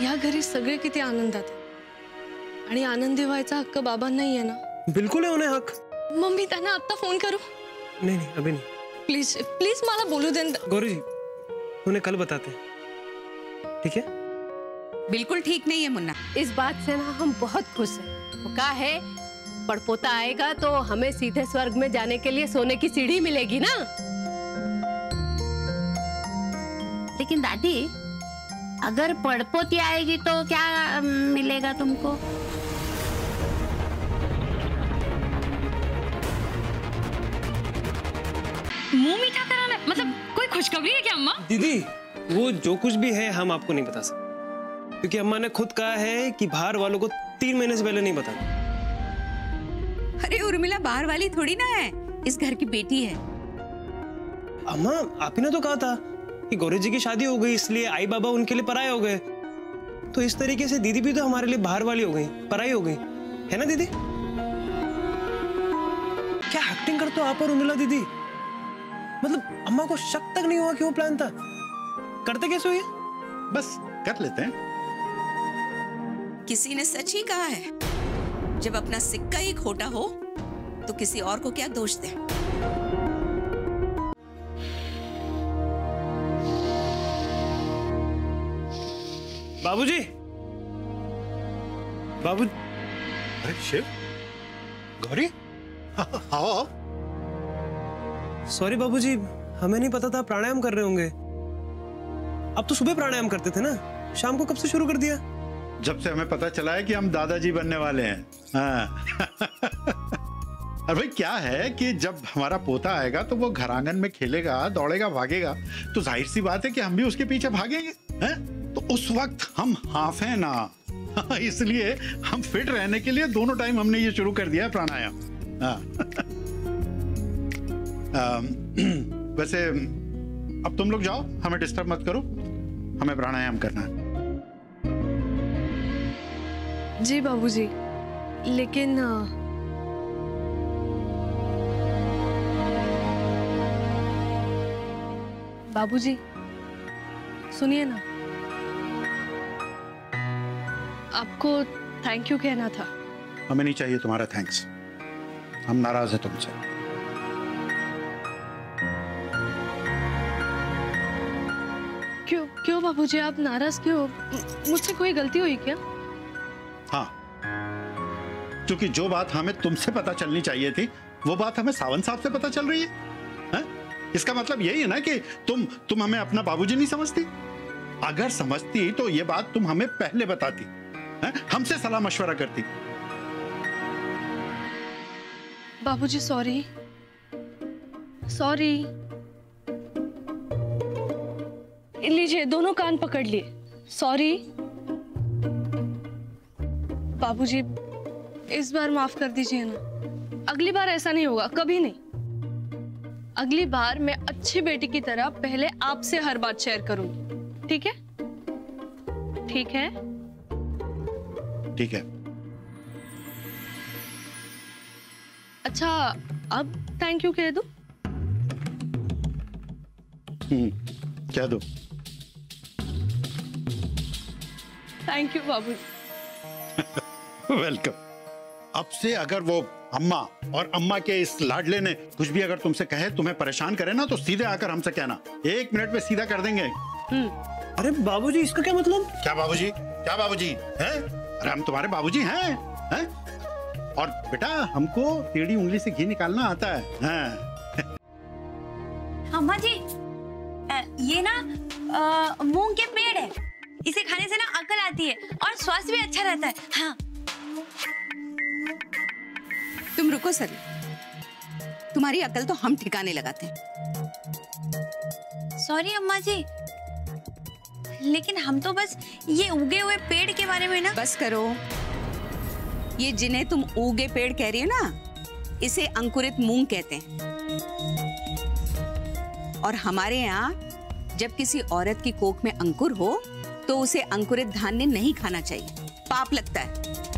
या घरी सगळे किती आनंदात आहे आणि आनंदी व्हायचा हक्क बाबांनाही आहे ना? बिल्कुल है उन्हें हक। मम्मी त्यांना आता फोन करू? नहीं नहीं अभी नहीं। प्लीज प्लीज मला बोलू दे। गौरी जी उन्हें कल बताते, ठीक है? बिल्कुल ठीक नहीं है मुन्ना। इस बात से ना हम बहुत खुश हैं। वो कहा है पड़पोता आएगा तो हमें सीधे स्वर्ग में जाने के लिए सोने की सीढ़ी मिलेगी ना। लेकिन दादी अगर पड़पोती आएगी तो क्या मिलेगा तुमको? मुंह मीठा कराना मतलब कोई खुशखबरी है क्या अम्मा? दीदी वो जो कुछ भी है हम आपको नहीं बता सकते, क्योंकि अम्मा ने खुद कहा है कि बाहर वालों को 3 महीने से पहले नहीं बताना। अरे उर्मिला बाहर वाली थोड़ी ना है, इस घर की बेटी है। अम्मा आप ही ने तो कहा था कि गौरी जी की शादी हो गई इसलिए आई बाबा उनके लिए पराये हो गए, तो इस तरीके से दीदी भी तो हमारे लिए बाहर वाली हो गई, पराई हो गई, है ना दीदी? क्या एक्टिंग करते हो आप और उर्मिला दीदी? मतलब अम्मा को शक तक नहीं हुआ कि वो प्लान था? करते कैसे हुए? बस कर लेते हैं। किसी ने सच ही कहा है, जब अपना सिक्का ही खोटा हो तो किसी और को क्या दोष दे। बाबूजी, बाबू। अरे शिव, गौरी, आओ। सॉरी बाबूजी, हमें नहीं पता था प्राणायाम कर रहे होंगे। अब तो सुबह प्राणायाम करते थे ना, शाम को कब से शुरू कर दिया? जब से हमें पता चला है कि हम दादाजी बनने वाले हैं। हाँ। अरे भाई क्या है कि जब हमारा पोता आएगा तो वो घर आंगन में खेलेगा, दौड़ेगा, भागेगा, तो जाहिर सी बात है कि हम भी उसके पीछे भागेंगे, हैं? तो उस वक्त हम हाफ हैं ना। इसलिए हम फिट रहने के लिए दोनों टाइम हमने ये शुरू कर दिया है प्राणायाम। हाँ। वैसे अब तुम लोग जाओ, हमें डिस्टर्ब मत करो, हमें प्राणायाम करना है। जी बाबूजी, लेकिन बाबूजी सुनिए ना, आपको थैंक यू कहना था। हमें नहीं चाहिए तुम्हारा थैंक्स, हम नाराज हैं तुमसे। क्यों क्यों बाबूजी आप नाराज क्यों? मुझसे कोई गलती हुई क्या? हाँ, क्योंकि जो बात हमें तुमसे पता चलनी चाहिए थी वो बात हमें सावंत साहब से पता चल रही है? इसका मतलब यही है ना कि तुम हमें अपना बाबूजी नहीं समझती। अगर समझती तो ये बात तुम हमें पहले बताती, हमसे सलाह मशवरा करती। बाबूजी सॉरी सॉरी। लीजिए दोनों कान पकड़ लिए, सॉरी। बाबूजी इस बार माफ कर दीजिए ना, अगली बार ऐसा नहीं होगा, कभी नहीं। अगली बार मैं अच्छी बेटी की तरह पहले आपसे हर बात शेयर करूंगी, ठीक है? ठीक है? ठीक है। अच्छा अब थैंक यू कह दो? क्या दो? थैंक यू बाबूजी। वेलकम। अब से अगर वो अम्मा और अम्मा के इस लाडले ने कुछ भी अगर तुमसे कहे, तुम्हें परेशान करे ना, तो सीधे आकर हमसे कहना, 1 मिनट में सीधा कर देंगे। अरे बाबूजी इसका क्या मतलब? क्या बाबूजी? क्या बाबूजी हैं? अरे हम तुम्हारे बाबूजी हैं, हैं? और बेटा हमको टेढ़ी उंगली से घी निकालना आता है। हाँ। अम्मा जी, ये ना मूंग के पेड़ है, इसे खाने से ना अकल आती है और स्वास्थ्य भी अच्छा रहता है। हाँ। तुम रुको सर, तुम्हारी अकल तो हम ठिकाने लगाते हैं। सॉरी अम्मा जी, लेकिन हम तो बस ये उगे हुए पेड़ के बारे में ना। बस करो, ये जिन्हें तुम उगे पेड़ कह रही हो ना, इसे अंकुरित मूंग कहते हैं। और हमारे यहाँ जब किसी औरत की कोख में अंकुर हो तो उसे अंकुरित धान्य नहीं खाना चाहिए, पाप लगता है।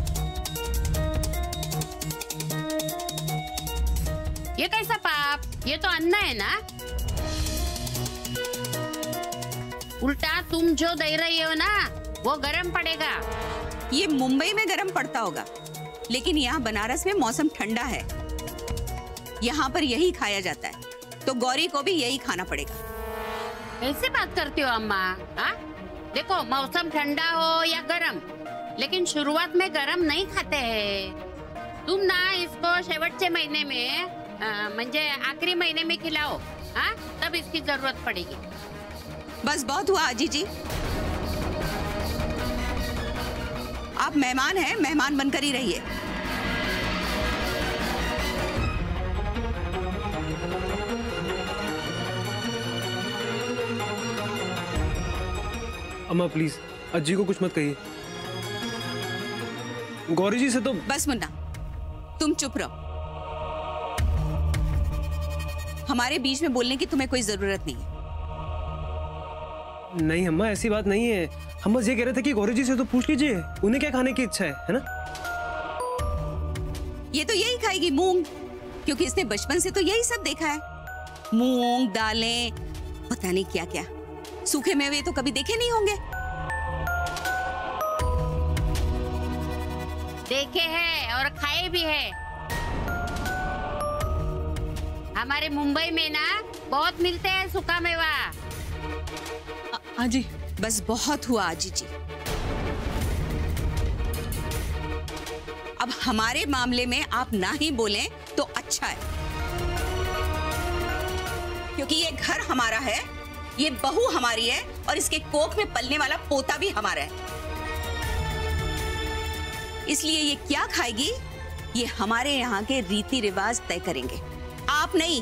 ये कैसा पाप? ये तो अन्न है ना। उल्टा तुम जो दे रही हो ना, वो गर्म पड़ेगा। ये मुंबई में गर्म पड़ता होगा, लेकिन यहाँ बनारस में मौसम ठंडा है, यहाँ पर यही खाया जाता है, तो गौरी को भी यही खाना पड़ेगा। कैसे बात करती हो अम्मा? हाँ, देखो मौसम ठंडा हो या गर्म, लेकिन शुरुआत में गर्म नहीं खाते हैं। तुम ना इसको शेवटचे महीने में म्हणजे आखिरी महीने में खिलाओ, हाँ, तब इसकी जरूरत पड़ेगी। बस बहुत हुआ आजी जी, आप मेहमान हैं, मेहमान बनकर ही रहिए। अम्मा प्लीज अज्जी को कुछ मत कहिए। गौरी जी से तो बस मुन्ना, तुम चुप रहो। हमारे बीच में बोलने की तुम्हें कोई जरूरत नहीं है। नहीं अम्मा, ऐसी बात नहीं है। हम बस ये कह रहे थे कि गौरी जी से तो पूछ लीजिए, उन्हें क्या खाने की इच्छा है ना? ये तो यही खाएगी, मूंग, क्योंकि इसने बचपन से तो यही सब देखा है। मूंग, दालें, पता नहीं क्या क्या, सूखे मेवे तो कभी देखे नहीं होंगे। देखे हैं और खाए भी है। हमारे मुंबई में ना बहुत मिलते हैं सूखा मेवा। आजी बस बहुत हुआ आजी जी। अब हमारे मामले में आप ना ही बोलें तो अच्छा है, क्योंकि ये घर हमारा है, ये बहू हमारी है और इसके कोख में पलने वाला पोता भी हमारा है। इसलिए ये क्या खाएगी, ये हमारे यहाँ के रीति रिवाज तय करेंगे, आप नहीं।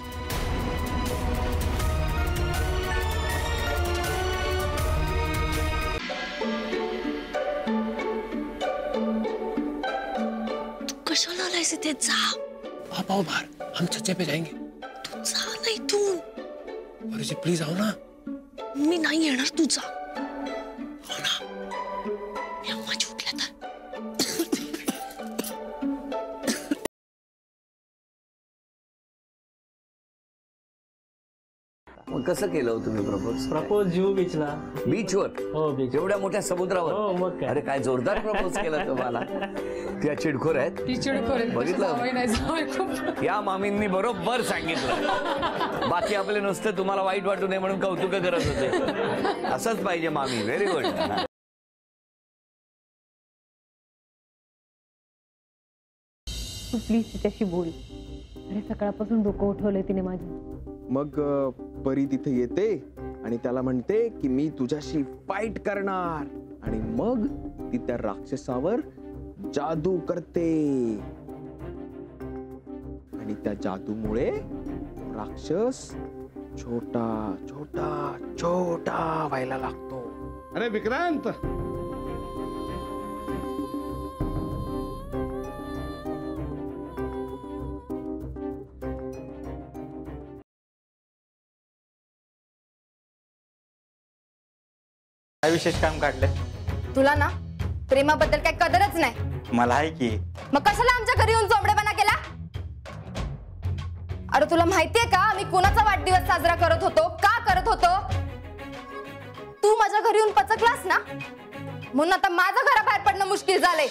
कशाला आलायस इथे? जा आप आओ बाहर, हम छज्जे पे जाएंगे। तू जा ना इथून। गौरी जी प्लीज आओ ना। मी नाही येणार, तू जा। हो ना, मी अम्मा झुकल्या तर। मग कसं केलं तुम्ही प्रपोज? प्रपोज जुहू बीचला. बीचवर? हो बीच. एवढ्या मोठ्या समुद्रावर? हो मग काय. अरे काय जोरदार प्रपोज केला तुम्हाला. त्या चिडखोर आहेत. ती चिडखोर आहे. बघितलं? या मामींनी बरोबर सांगितलं. बाकी आपले नुसतं तुम्हाला वाईट वाटू नये म्हणून कौतुक करत होते. असंच पाहिजे मामी. Very good. तू प्लीज तिच्याशी बोल. अरे सकाळपासून डोकं उठवलंय तिने माझं. मग परी तिथे येते आणि त्याला म्हणते की मी तुझ्याशी फाईट करणार, आणि मग ती त्या राक्षसावर जादू करते आणि त्या जादूमुळे राक्षस छोटा छोटा छोटा व्हायला लागतो. अरे विक्रांत, काय विशेष काम काढलंय? तुला ना प्रेमाबद्दल काय कदरच नाही. मला आहे की. मग कशाला आमच्या घरी येऊन चोंबडेपणा केला? अरे तुला माहितीये का आम्ही कोणाचा वाढदिवस साजरा करत होतो, का करत होतो? तू माझ्या घरी येऊन पचकलास ना, म्हणून आता माझं घराबाहेर पडणं मुश्किल झालंय.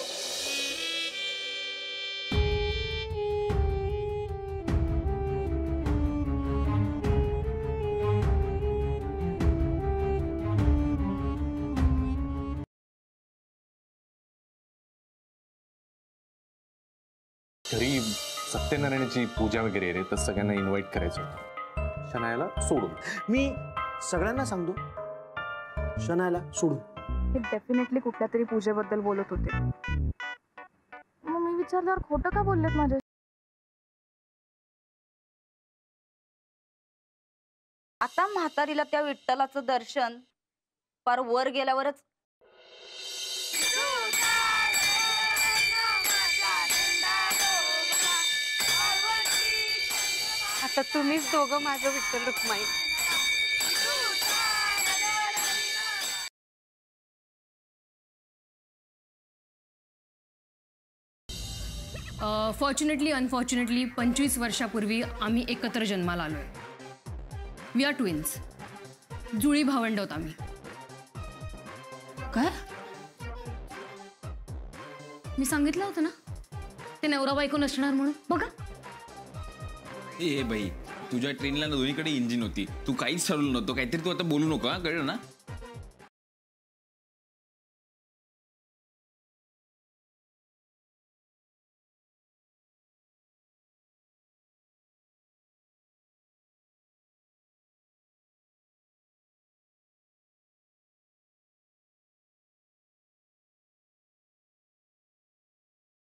घरी सत्यनारायणाची पूजा वगैरे रे, तर सगळ्यांना इन्व्हाइट करायचं होतं. शनायाला सोडून. मी सगळ्यांना सांगतो शनायाला सोडून. हे डेफिनेटली कुठल्या तरी पूजेबद्दल बोलत होते. मग मी विचारल्यावर खोटं का बोललेत माझ्या? आता म्हातारीला त्या विठ्ठलाचं दर्शन पार वर गेल्यावरच. आता तुम्हीच दोघं माझं विठ्ठल रुक्माई. फॉर्च्युनेटली अनफॉर्च्युनेटली 25 वर्षापूर्वी आम्ही एकत्र जन्माला आलोय. We are twins. जुळी भावंड आहोत आम्ही. काय? मी सांगितलं होतं ना ते नवरा बायको नसणार म्हणून. बघा ए बाई, तुझ्या ट्रेनला दोन्हीकडे इंजिन होती, तू काहीच ठरवलं नव्हतं. काहीतरी तू आता बोलू नको, कळलं ना.